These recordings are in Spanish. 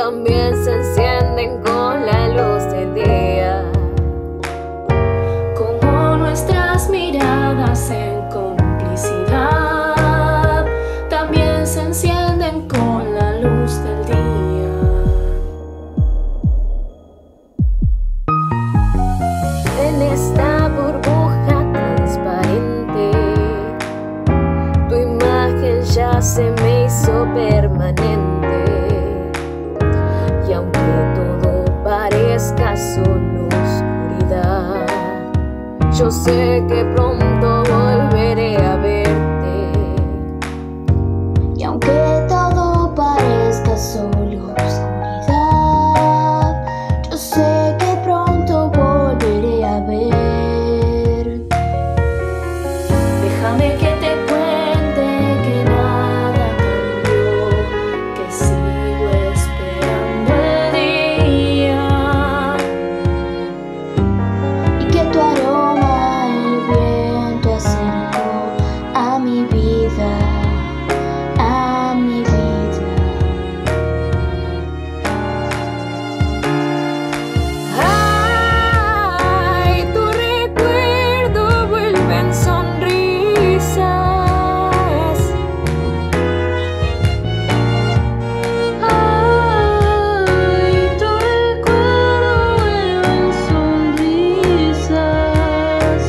también se encienden con la luz del día. Como nuestras miradas en complicidad también se encienden con la luz del día. En esta burbuja transparente, tu imagen ya se me hizo permanente. Y aunque todo parezca solo oscuridad, yo sé que pronto volveré a verte. Y aunque todo parezca solo oscuridad, yo sé que pronto volveré a ver. Déjame que te cuente que nada cambió, que sigo esperando el día, y que tu aroma el viento acercó a mi vida, a mi vida. Ay, tu recuerdo vuelve en sonrisas. Ay, tu recuerdo vuelve en sonrisas.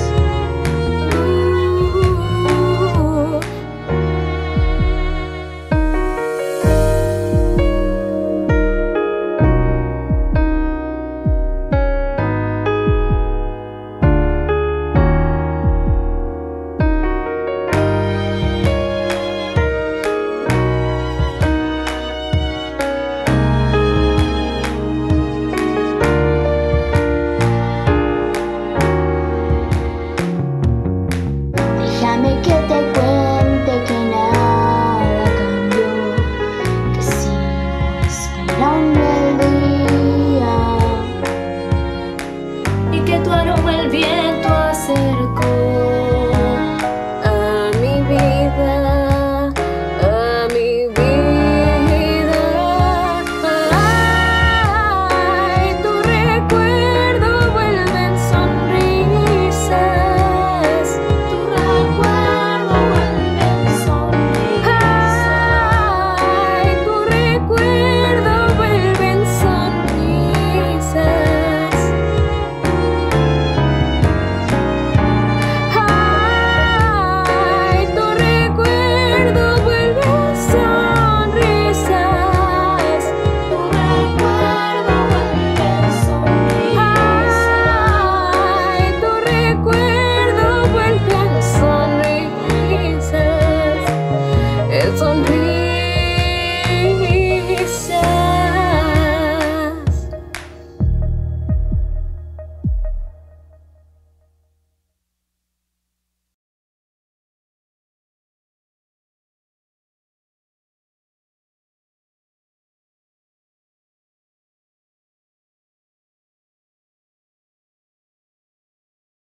Déjame que te cuente que nada cambió, que sigo esperando